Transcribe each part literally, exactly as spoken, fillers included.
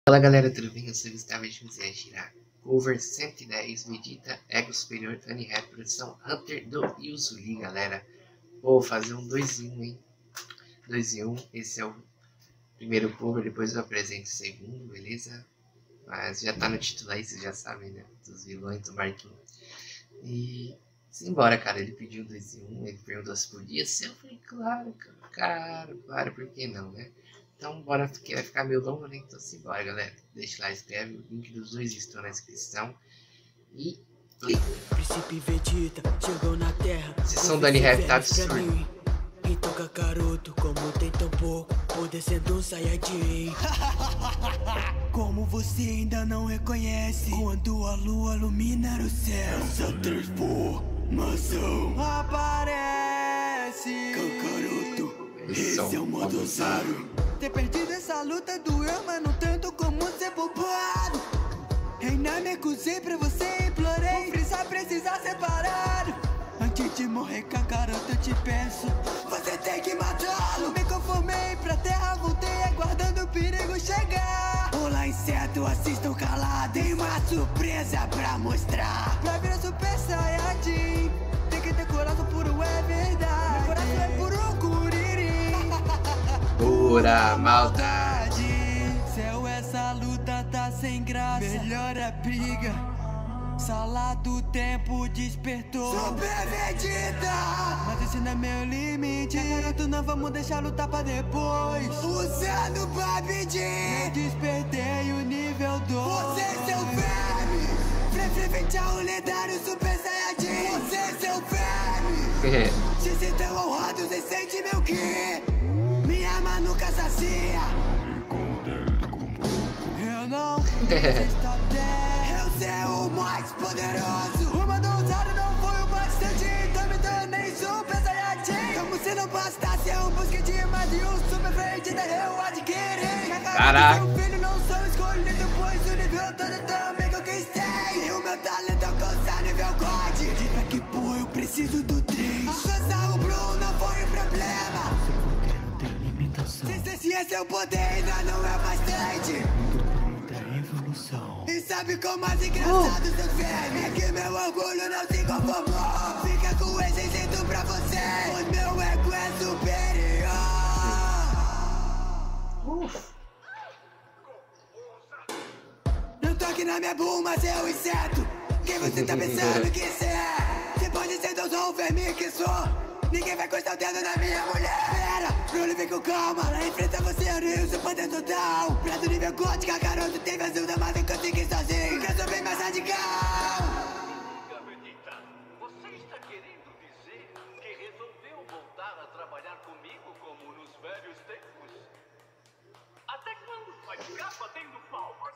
Fala galera, tudo bem? Eu sou o Gustavo de José Girar. Cover cento e dez, Vegeta, Ego Superior, Tony Rap, produção Hunter do Yuzuli, galera. Vou fazer um dois em um, hein? dois em um, esse é o primeiro cover, depois eu apresento o segundo, beleza? Mas já tá no título aí, vocês já sabem, né? Dos vilões do Marquinhos. E simbora, cara, ele pediu dois em um, ele perguntou se podia ser. Eu falei, claro, cara, claro, por que não, né? Então, bora, que vai ficar meio longo, né? Então, simbora, galera. Deixa lá, escreve. O link dos dois estão na descrição. E play. Príncipe Vegeta chegou na Terra. Sessão Dani Rap tá absurdo. Então, Kakaroto, como tem tão pouco, poder sendo um Saiyajin. Como você ainda não reconhece, quando a lua ilumina o céu, essa transformação aparece. Kakaroto, esse é o modo Zaro. Ter perdido essa luta doeu, mas não tanto como ser poupado. Reinar me acusei pra você, implorei. O Freeza precisa separado. Antes de morrer, Kakaroto, eu te peço, você tem que matá-lo. Me conformei pra terra, voltei aguardando o perigo chegar. Olá, inseto, assistam calado. Tem uma surpresa pra mostrar. Pra virar Super Saiyajin, tem que ter coração puro, é verdade. Meu coração é puro Kuririn. Pura maldade. Céu, essa luta tá sem graça. Melhor a briga. Sala do tempo despertou. Super Vegeta! Mas esse não é meu limite. Garoto, não vamos deixar lutar pra depois. Usando Babidi, despertei o nível dois. Você é seu verme. Free frente ao lendário Super Saiyajin. Você é seu verme. Se sintam honrados e sente meu ki. Me ama nunca sacia. Eu não eu sou o mais poderoso. O mando usado não foi o bastante, então me tornei Super Saiyajin. Como se não bastasse, eu busquei demais e o Super Vegeta eu adquiri. Caraca. Meu filho não sou escolhido, pois o nível todo também conquistei. E o meu talento alcançar nível God. Diga que pô, eu preciso do três. Alcançar o Blue não foi o problema. Se, se esse é o poder, ainda não é bastante. E sabe como mais engraçado uh. seus vermes? É que meu orgulho não se conformou. Fica com esse jeito pra você, pois meu ego é superior. uh. Não toque na minha buma, seu inseto. Quem você tá pensando que cê é? Você pode ser tão só um verme que sou. Ninguém vai cortar o dedo na minha mulher. Pera, Bruno, vem com calma. Ela enfrenta você, eu nem uso poder total. Pra do nível gótico, Kakaroto teve ajuda, mas eu consegui sozinho. Porque eu sou bem mais radical. Vegeta, você está querendo dizer que resolveu voltar a trabalhar comigo como nos velhos tempos? Até quando vai ficar batendo palmas?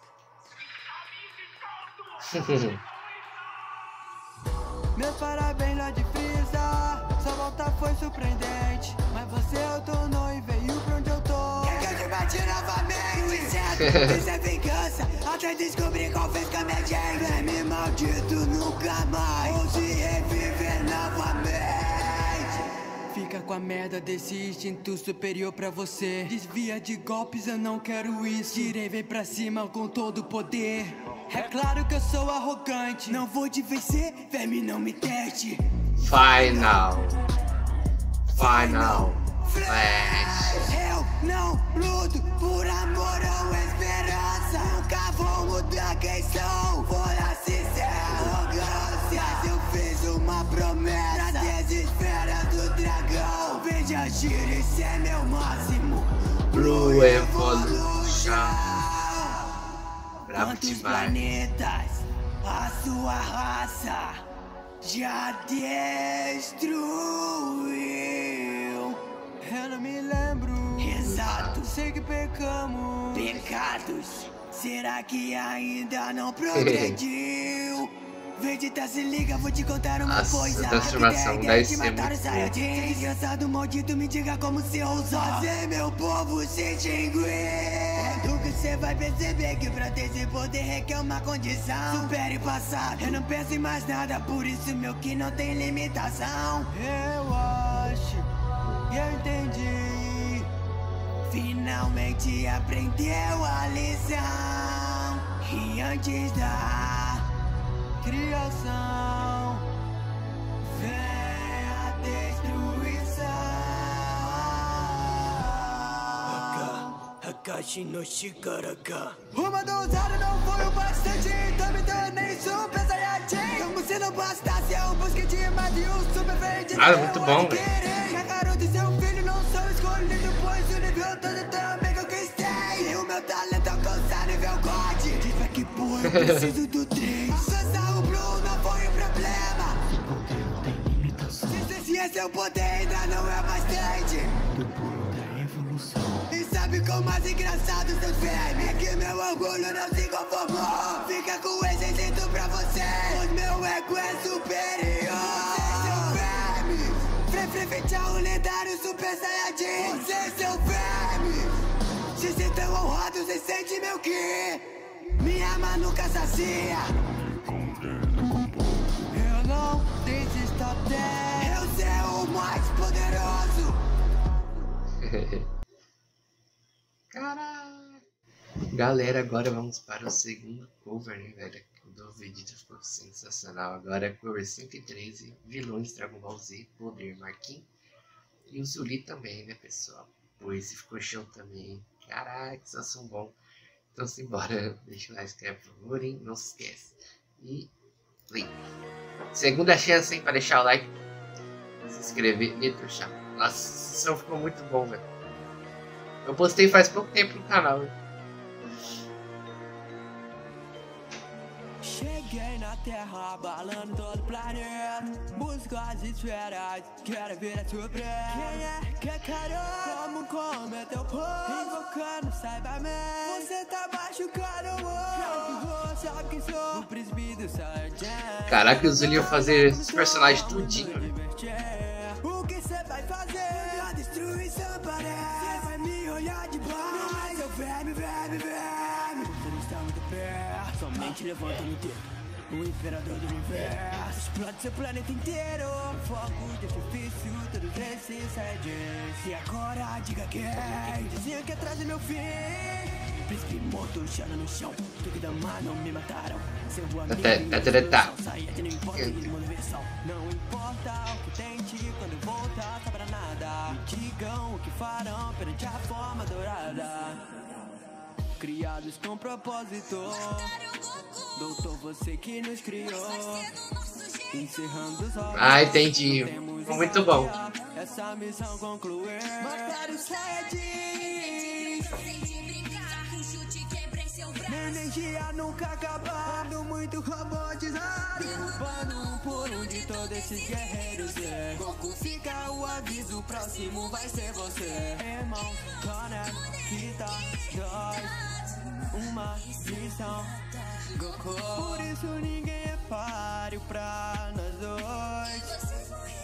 Meus parabéns, Lord Freeza. Sua volta foi surpreendente, mas você retornou e veio pra onde eu tô. Quer que eu te bati novamente? O inseto, isso é vingança. Até descobrir qual fez com a minha gente. Verme maldito, nunca mais ouse reviver novamente. Fica com a merda desse instinto superior pra você. Desvia de golpes, eu não quero isso. Tirei, vem pra cima com todo o poder. É claro que eu sou arrogante. Não vou te vencer, verme, não me teste. Final. Final. Flash. Eu não luto por amor ou esperança. Nunca vou mudar quem sou. Fora se ser arrogância. Eu fiz uma promessa. Na desespera do dragão. Veja agir, esse é meu máximo. Blue Evolution. Quantos planetas a sua raça já destruiu? Eu não me lembro. Exato. Sei que pecamos. Pecados. Será que ainda não progrediu? Vegeta, se liga, vou te contar uma Nossa, coisa. transformação deve ser muito boa. Desgraçado, maldito, me diga como se ousar fazer meu povo se extinguir. Quando que cê vai perceber que pra ter esse poder requer uma condição? Supere o passado, eu não penso em mais nada, por isso meu que não tem limitação. Eu acho, eu entendi. Finalmente aprendeu a lição. E antes da criação vem a destruição. Hakashi no Shigaraka. Uma dosada não foi o bastante, então me tornei super saiyajin. Como se não bastasse, eu busquei demais e o super verde. Ah, muito bom, velho. Garoto e seu filho não são escolhidos, pois o nível todo também conquistei. E o meu talento alcançar nível God. Diz que pô, eu preciso do três. Alcançar o Blue não foi o problema. Se esse é o poder, ainda não é bastante. E sabe como mais engraçado seus vermes? É que meu orgulho não se conformou. Fica com esse jeito pra você, pois meu ego é superior. Você seu verme, frente ao lendário Super Saiyajin. Você seu verme, se você tão honrado, você sente meu ki. Minha alma nunca sacia. Eu não desisto até eu ser o mais poderoso. Caralho. Galera, agora vamos para o segundo cover, né, velho? O do Vegeta ficou sensacional. Agora é cover cento e treze, vilões Dragon Ball Z, Poder Marquinhos. E o Zuli também, né, pessoal? Pô, esse ficou show também. Caraca, só são bom. Então simbora, deixa o like, inscreve, por favor, hein? Não se esquece. E play. Segunda chance, hein, para deixar o like, se inscrever e puxar. Nossa, esse som ficou muito bom, velho. Eu postei faz pouco tempo no canal. Hein? Cheguei na Terra, abalando todo o planeta. Busco as esferas, quero ver a surpresa. Quem é que carou? Como cometeu por? Invocando Cyberman. Você tá machucado, amor. Sabe quem sou? O príncipe do Saiyajin. Caraca, os iam fazer esses personagens tudinho, né? O que você vai fazer? A destruição parece. Você vai me olhar de baixo. Meu verme, verme, verme. Você não está muito perto. Somente levanta no dedo. O imperador do universo explode seu planeta inteiro. Fogo de artifício, todos esses Saiyajins. E agora diga quem. Diziam que atrás do meu fim. Príncipe morto, chora no chão. Tokidama não me mataram. Seu amigo Saiyajin não importa de motivação. Não importa o que tente quando voltar, saberá nada. Me digam o que farão perante a forma dourada. Criados com propósito. Doutor, você que nos criou. Encerrando os olhos. Ah, entendi. Ficou muito bom. Essa missão concluir. Matar os Saiyajins. Minha energia nunca acabando, muito robotizado. Derrubando um por um de todos esses guerreiros. É. Goku fica o aviso, o próximo vai ser você. Irmão, conecta dois, uma missão. Goku, por isso ninguém é páreo pra nós dois.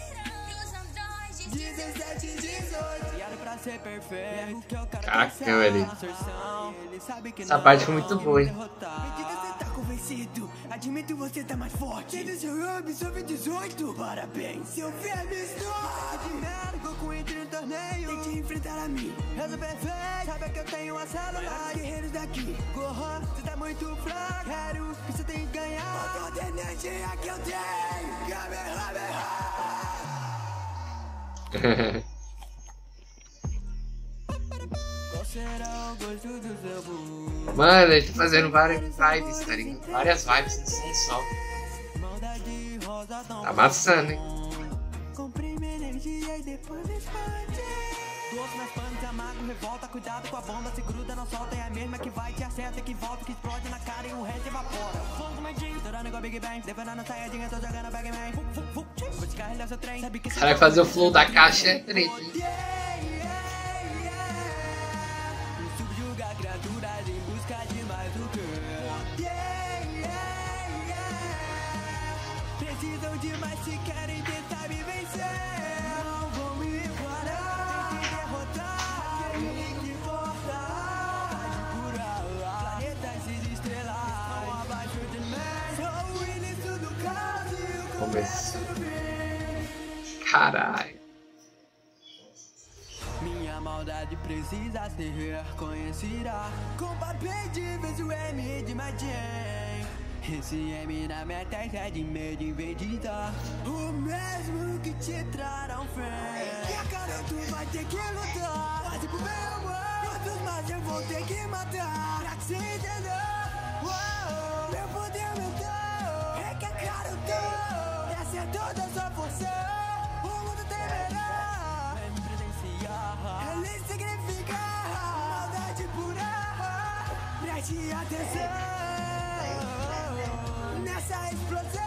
dezessete, dezoito, criado pra ser perfeito. Caraca, velho. Essa parte foi muito boa, hein? Você tá convencido? Admito, você tá mais forte. Você seu absorve dezoito. Parabéns, seu verme está de merda. Goku entra no torneio. Tente enfrentar a mim. Eu sou perfeito. Sabe que eu tenho a célula. Guerreiros daqui. Gohan, você tá muito fraco. Quero que você tem que ganhar. Toda a energia que eu tenho. Kamehameha. Mano, ele tá fazendo várias vibes, tá ligado? Várias vibes no som só. Tá amassando, hein? Comprime energia e depois expande. Doce nas panas, amargo, revolta, cuidado com a bomba. Se gruda, não solta, é a mesma que vai, te acerta, que volta, que explode na cara e o resto evapora. Fogo medinho, estourando igual Big Bang. Defendendo Saiyajin, eu tô jogando Bagman. Vou descarregar seu trem. Cara, fazer o flow da caixa é treta, hein? Subjugar criaturas em busca de mais do que. Precisam de mais se querem tentar me vencer. Não vão me parar. Tem que derrotar aquele que importa. Planetas e estrelas estão abaixo de mim. Sou o início do caos e o começo do fim. Caralho. Minha maldade precisa ser reconhecida. Com papel de vez o M de Majin. Esse M na minha testa é de medo em vez de dar. O mesmo que te trarão fé. E a cara tu vai ter que lutar. Mas pro meu amor, outros mais eu vou ter que matar. Pra que cê entender, oh, meu poder aumentou. É que a cara eu tô. Essa é toda a sua força. O mundo temerá. Vem me presenciar. Ele significa maldade pura. Preste atenção nessa explosão.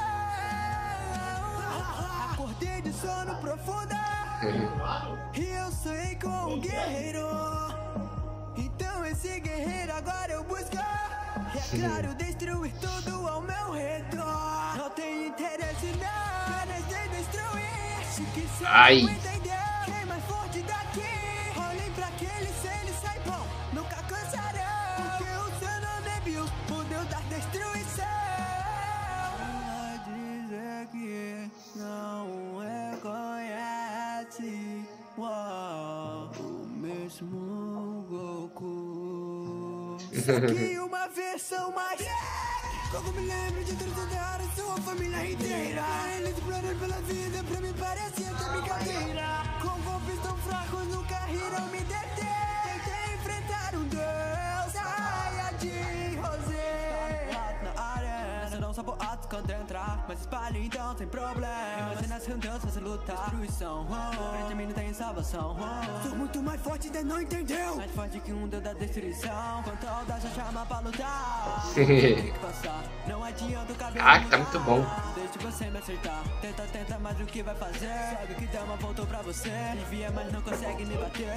Acordei de sono profundo e eu sonhei com um guerreiro. Então esse guerreiro agora eu busco. É claro, destruir tudo ao meu redor. Não tenho interesse não, apenas em destruir. Acho que cê não entendeu. Quem é mais forte daqui? Olhem pra aquele se ele sai bom, nunca cansarão. Porque o seu nome é Bill, o deus da destruição. Que não reconhece, uau, o mesmo Goku. Só que uma versão mais. Como me lembro de torturar a sua família inteira. Eles exploram pela vida, pra mim parecia até brincadeira. Com golpes tão fracos nunca riram me deter. Tentei enfrentar um deus, Saiyajin Rosé. Na arena, não só por atos quando entrar, mas espalho então sem problema. Imagina as randas, você lutar. Destruição, oh, pra mim não tem salvação, oh. Sou muito mais forte, ainda não entendeu. Mais forte que um deus da destruição. Quanto a audácia chama pra lutar. Tem que passar, não adianta o cabelo. Ah, que tá muito bom. Deixa você me acertar. Tenta, tenta, mas o que vai fazer? Sabe que dama voltou pra você. Envia, mas não consegue me bater.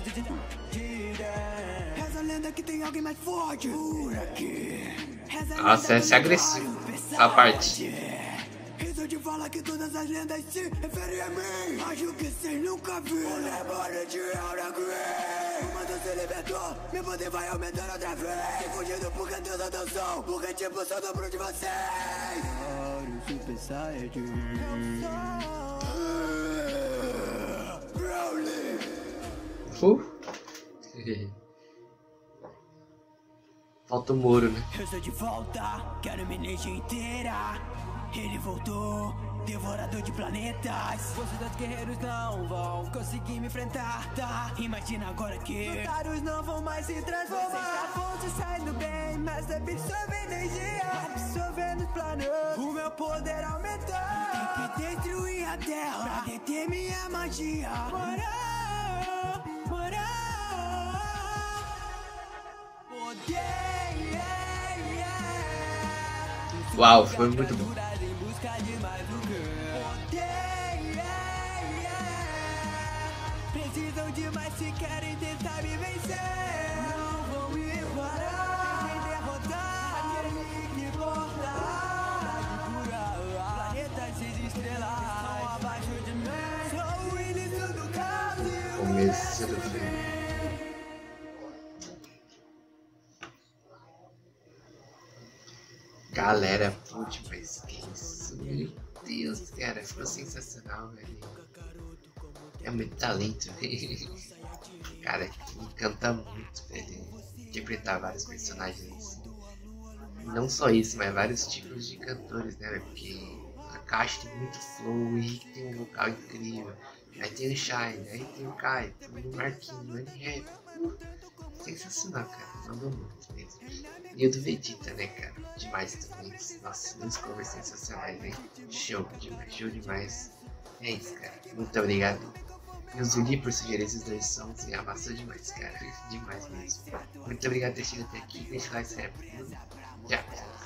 Reza a lenda que tem alguém mais forte por aqui. Nossa, essa é agressivo. Essa parte. Isso te fala que todas as lendas se referem a mim. Acho que cês nunca viram. O demônio de Aura Grey. O mundo se libertou, meu poder vai aumentando outra vez. Fugindo porque Deus atenção, porque tipo só dobro de vocês. Mario Super Saiyajin. Broly. Uh. Falta o Moro, né? Eu estou de volta, quero minha energia inteira. Ele voltou, devorador de planetas. Vocês guerreiros não vão conseguir me enfrentar, tá? Imagina agora que otários não vão mais se transformar. Vocês vão se saindo bem, mas absorvendo energia, absorvendo os planetas. O meu poder aumentou. Tem que destruir a Terra pra deter minha magia. Moral, moral, poder, yeah, yeah. Uau, foi muito bom. Precisam demais se querem tentar me vencer. Não vão me parar, me derrotar, aquele que importa. Planetas e estrelas estão abaixo de mim. Sou o início do caos. Começo do fim. Galera, putz, mas que isso, meu Deus, cara, ficou sensacional, velho. É muito talento, velho. Cara, ele canta muito, velho. Interpretar vários personagens. Não só isso, mas vários tipos de cantores, né, velho? Porque a Caixa tem muito flow, o Rick tem um vocal incrível. Aí tem o Shine, aí tem o Kai, tem o Marquinhos, o N-Rap. Uh, sensacional, cara. Mandou muito mesmo. E o do Vegeta, né, cara? Demais também. Nossa, dois covers sensacionais, hein? Show demais, show demais. É isso, cara. Muito obrigado. E o Zuli por sugerir esses dois sons e amassou demais, cara. Demais mesmo. Muito obrigado por ter chegado até aqui. Deixa o like, se inscreve. Tchau.